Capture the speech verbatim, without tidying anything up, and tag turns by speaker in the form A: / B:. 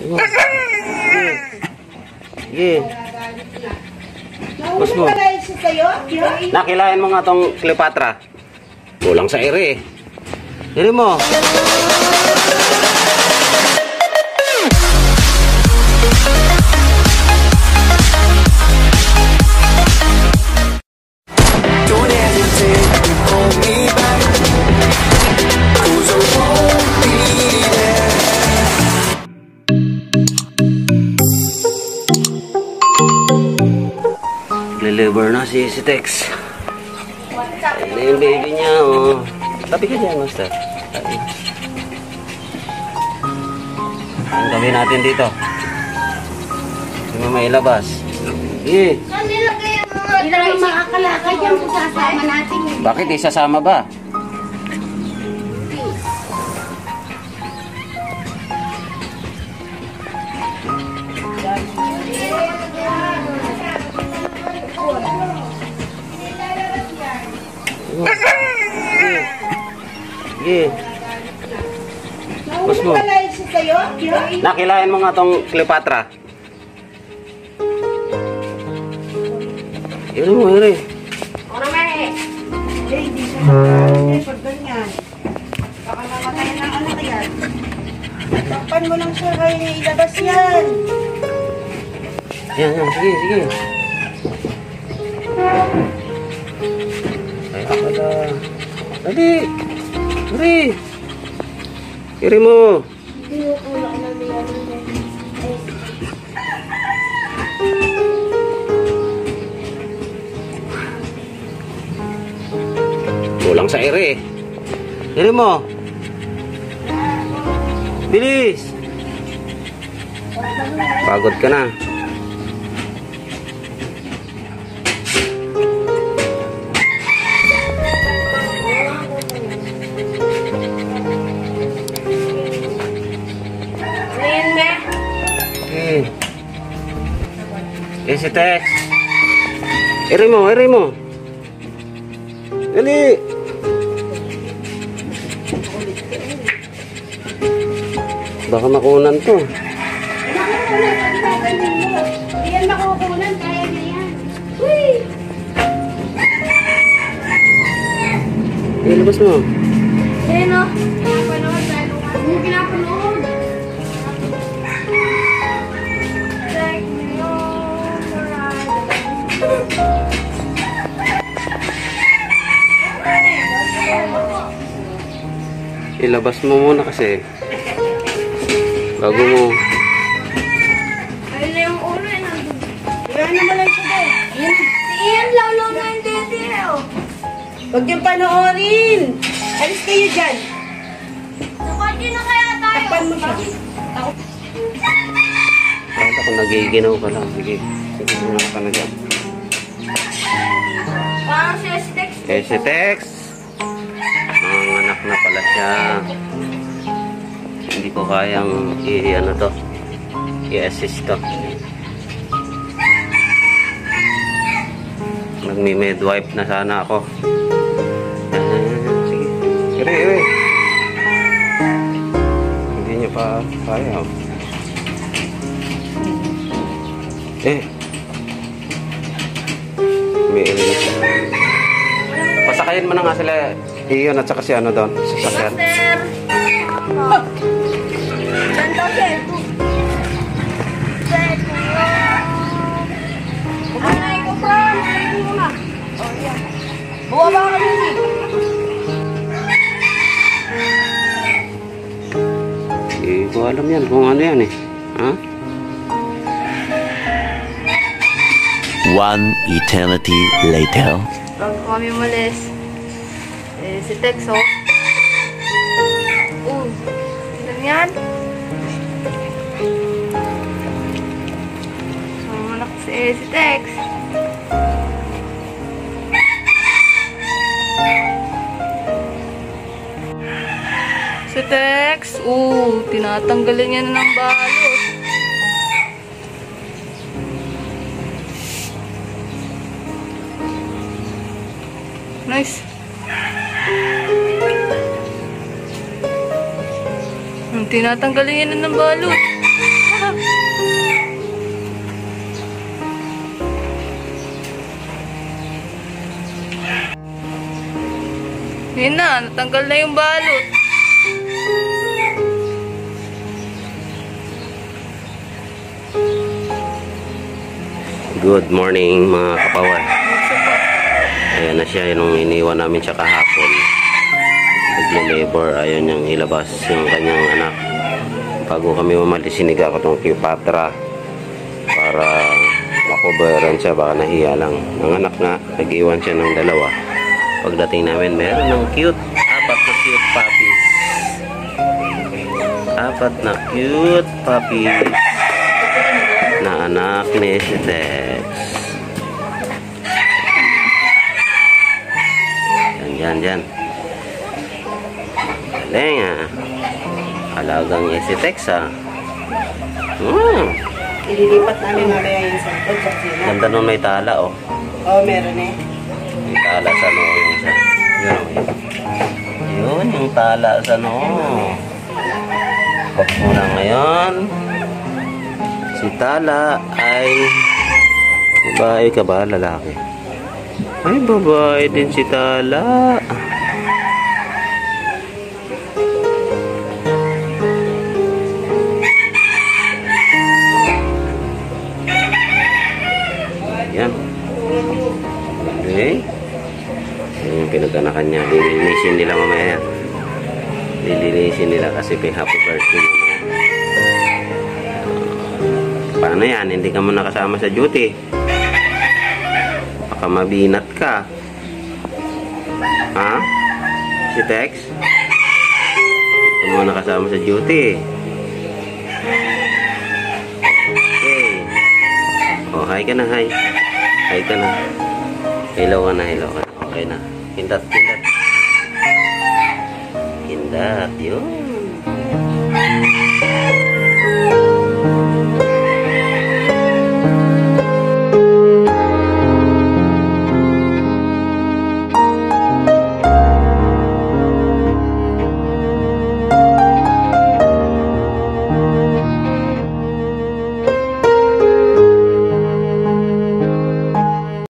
A: Sige. Mas mo. Nakilain mo nga tong Cleopatra. Kulang sa ere eh. Ere mo. Deliver na si si Tex. Ayun na yung baby niya, oh. Tabi ka dyan, master. Ang gawin natin dito. Hindi mo mailabas. Sige.
B: Hindi lang makakalakad yan kung sasama natin.
A: Bakit isasama ba? Sige. Mas mo. Nakilain mo nga tong Cleopatra. Yun mo, yun eh.
B: Ano may? Hey, di siya nakakasya. Pag ganyan. Baka namatayan ng anak yan. Takpan mo lang siya kayo na ilabas yan.
A: Yan, yan. Sige, sige. Ay, ako na. Dali. Dali. Kiri mo. Kulang sa ere eh. Kiri mo. Bilis. Pagod ka na. Eh, si Tex. Ere mo, ere mo. Dali. Baka makunan to.
B: Yan makukunan, kaya na yan. Uy!
A: Eh, labas mo.
B: Eh, no? Pinapanood tayo. Yung pinapanood.
A: Ilabas mo muna kasi bago mo.
B: Ayun na yung ulo eh. Iyan na malay siya doon. Iyan lalo na yung dede eh. Huwag yung panoorin. Alis kayo dyan. Nakati na kaya tayo. Takpan mo siya.
A: Kahit ako nagiginaw ka lang. Sige. Sige muna ka na dyan.
B: Parang si Tex.
A: Eh si Tex. Mga anak na pala siya. Hindi ko kayang i-ano to. I-assist to. Nagmi-midwife na sana ako. Sige. Ire, ire. Hindi niya pa kaya. Eh. May ilinis. Pasakayin mo na nga sila. Iyon at saka si ano doon. Sasakyan.
B: Master! Oh. Ganda siya. Kumanay ko, Fran. Kumanay mo na. Oh, yan. Buwa ba ka rin?
A: Hindi ko alam yan kung ano yan eh. Ha?
C: One eternity later.
B: Bago kami umalis, eh, si Tex, oh. Uh, ano yan? Sumanak si, eh, si Tex. Si Tex, uh, tinatanggalin niya na ng balot. Nice. Hmm, tinatanggalin yan ng balot. na. Natanggal na yung balot.
A: Good morning mga kapawan. Ayan na siya yung iniwan namin siya kahapon. Nagli-labor, ayaw niyang ilabas yung kanyang anak. Bago kami umalis, siniga ko itong Cleopatra para makoberan siya, baka nahiya lang. Ang anak nga, nag-iwan siya ng dalawa. Pagdating namin, meron ng cute, apat na cute puppies. Apat na cute puppies na anak ni si Tex. Yan, yan, yan. Galing ah. Alagang ni si Tex ah. Hmm.
B: Ililipat namin mamaya yun sa opisina.
A: Ganda nun, may tala oh.
B: Oo, meron eh.
A: May tala sa noo yung isa. Yun, yun yung tala sa noo. Pag muna ngayon, si Tala ay babae ka ba, lalaki? Ay, babae din si Tala. Yan. Okay. Yan yung pinaganakan niya. Lilinisin nila mamaya. Lilinisin nila kasi may happy birthday. Paano yan? Hindi ka mo nakasama sa duty. Baka mabinat ka. Ha? Si Tex? Hindi mo nakasama sa duty. Okay. Oh, hi ka na, hi. Hi ka na. Hello ka na, hello ka na. Okay na. Kindat, kindat. Kindat, yun.